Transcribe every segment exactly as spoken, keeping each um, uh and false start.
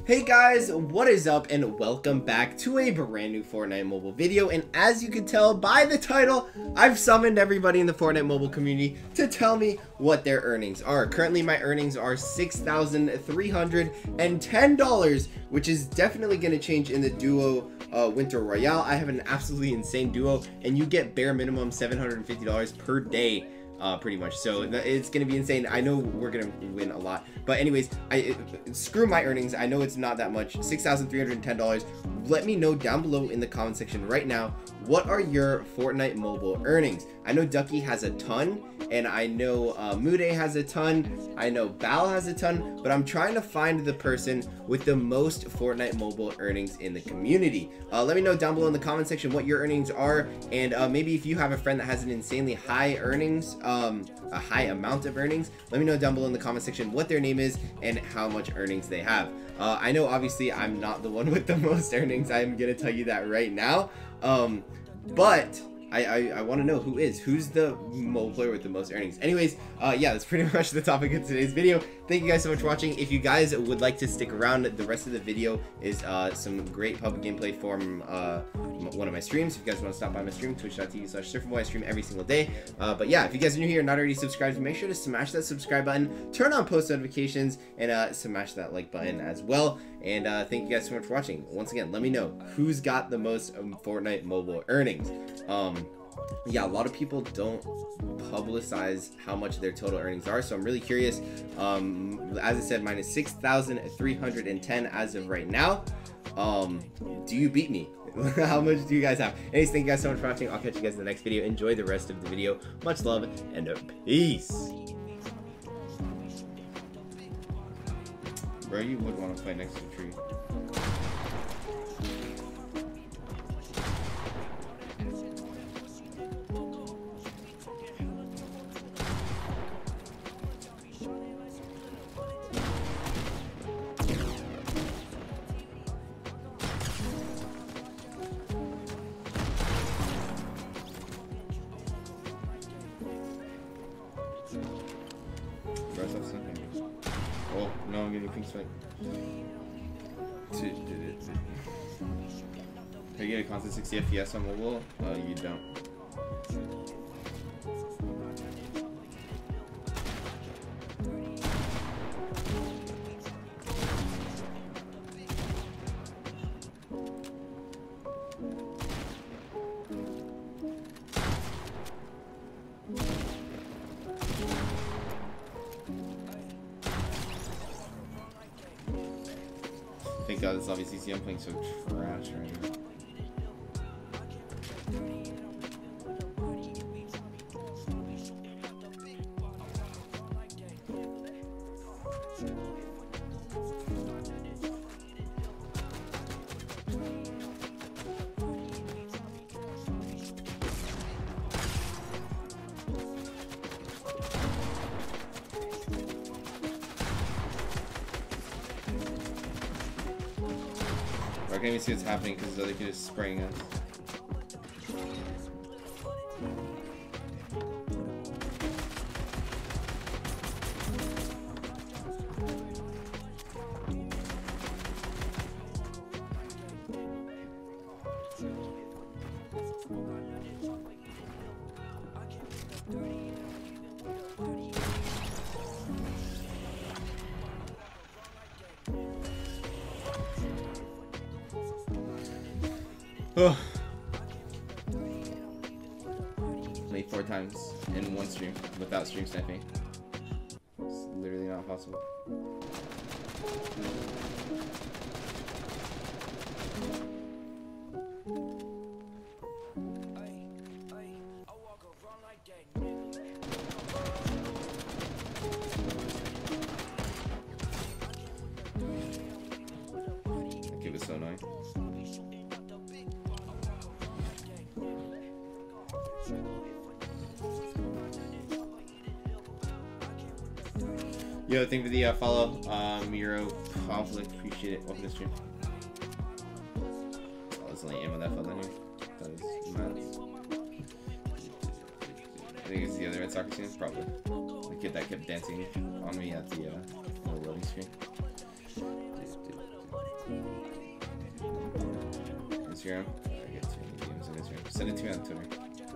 Hey guys, what is up and welcome back to a brand new Fortnite mobile video. And as you can tell by the title, I've summoned everybody in the Fortnite mobile community to tell me what their earnings are. Currently my earnings are six thousand three hundred ten dollars, which is definitely going to change in the duo uh, Winter Royale. I have an absolutely insane duo and you get bare minimum seven hundred fifty dollars per day. Uh, pretty much, so it's gonna be insane. I know we're gonna win a lot, but anyways, I it, screw my earnings. I know it's not that much. Six thousand three hundred ten dollars. Let me know down below in the comment section right now, what are your Fortnite mobile earnings? I know Ducky has a ton, and I know uh, Mude has a ton. I know Bal has a ton, but I'm trying to find the person with the most Fortnite mobile earnings in the community. Uh, let me know down below in the comment section what your earnings are, and uh, maybe if you have a friend that has an insanely high earnings, um, a high amount of earnings, let me know down below in the comment section what their name is and how much earnings they have. Uh, I know obviously I'm not the one with the most earnings. I'm gonna tell you that right now. Um, but I, I, I want to know who is, who's the mobile player with the most earnings. Anyways, uh, yeah, that's pretty much the topic of today's video. Thank you guys so much for watching. If you guys would like to stick around, the rest of the video is uh, some great public gameplay from uh, one of my streams. If you guys want to stop by my stream, twitch dot t v slash surferboy. I stream every single day. Uh, but yeah, if you guys are new here and not already subscribed, make sure to smash that subscribe button, turn on post notifications, and uh, smash that like button as well. And uh, thank you guys so much for watching. Once again, let me know who's got the most um, Fortnite mobile earnings. Um, yeah, a lot of people don't publicize how much their total earnings are, so I'm really curious. Um, as I said, mine is six thousand three hundred ten as of right now. Um, do you beat me? How much do you guys have? Anyways, thank you guys so much for watching. I'll catch you guys in the next video. Enjoy the rest of the video. Much love and peace. Bro, you would want to play next to the tree. Oh, no, I'm getting pink spike. Can you get a constant sixty F P S on mobile? Uh, you don't. Thank God it's obviously C. I'm playing so trash right now. I can't even see what's happening because the other kid is spraying us. Oh. Played four times in one stream without stream sniping. It's literally not possible. That kid was so annoying. Yo, thank you for the uh, follow, uh, Miro Conflict. Appreciate it. Welcome to the stream. Oh, there's only ammo that fell down here. That is mad. I think it's the other Red Soccer team, probably. The kid that kept dancing on me at the uh, loading screen. Instagram. I get too many D Ms on Instagram. Send it to me on Twitter.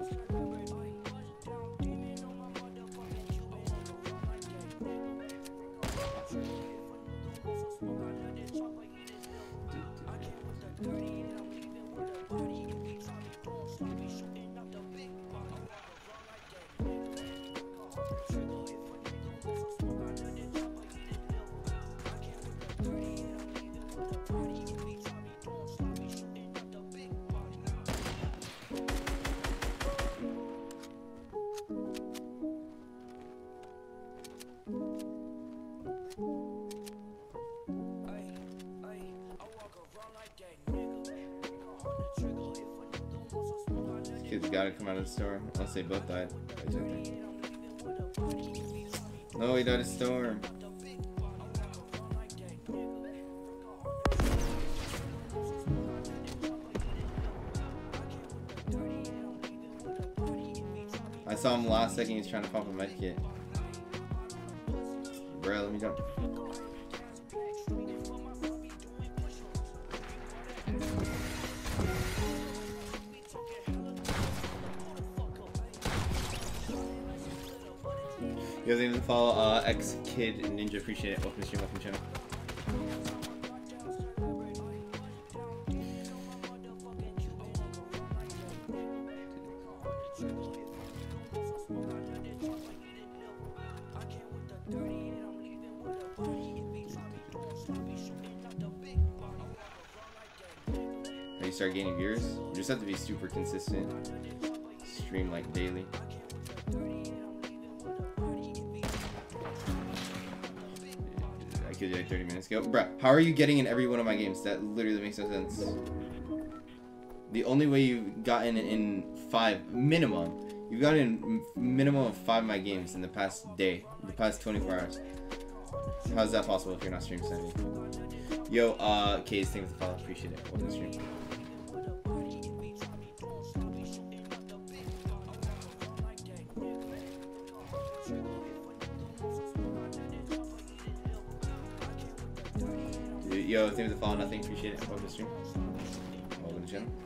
Kids gotta come out of the store unless they both died. No, he died of storm. I saw him last second. He was trying to pump a med kit. Bro, let me jump. You guys need to follow uh, X Kid Ninja. Appreciate it. Welcome to stream. Welcome to channel. You start gaining viewers. You just have to be super consistent. Stream like daily. I killed you like thirty minutes ago. Bruh, how are you getting in every one of my games? That literally makes no sense. The only way you've gotten in five, minimum, you've gotten in minimum of five of my games in the past day, the past twenty-four hours. How is that possible if you're not stream sending? Yo, uh, K's, thanks for the follow. Appreciate it. Welcome to stream. Yo, thanks for the follow. Nothing. Appreciate it. Welcome to stream. Welcome to the channel.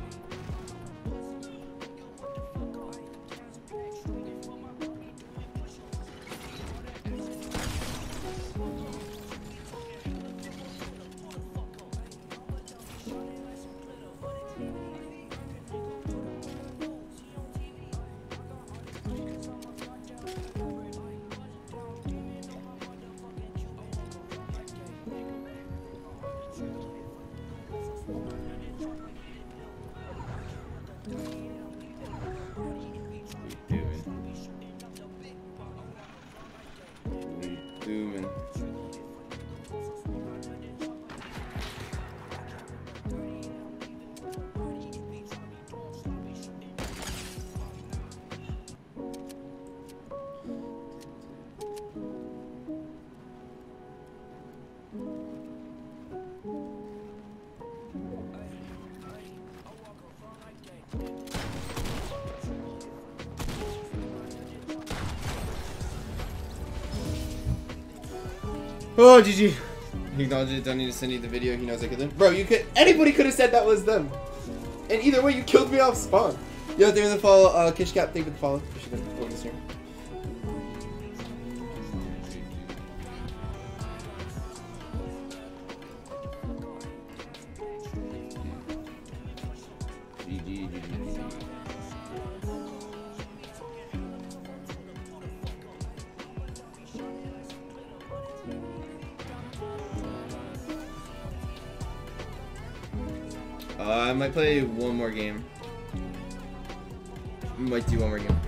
Oh, G G. He acknowledged it. Don't need to send you the video. He knows I killed him. Bro, you could. Anybody could have said that was them. And either way, you killed me off spawn. Yo, thank you for the follow. Uh, Kishcap, thank you for the follow. Appreciate it. Welcome to the stream. G G, G G, G G. Uh, I might play one more game. I might do one more game.